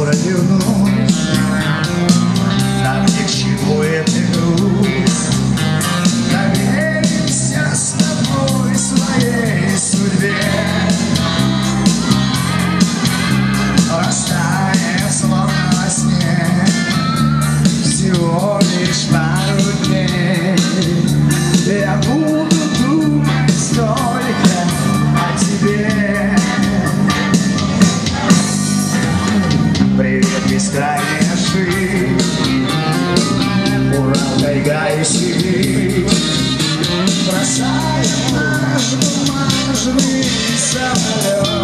провернуть. Нам ни к чему эта грусть. Доверимся с тобой своей судьбе. Растаем словно во сне. Всего лишь пару дней. Я буду думать только о тебе. Привет, бескрайняя ширь, Урал, тайга и Сибирь. Бросаем наш бумажный самолет.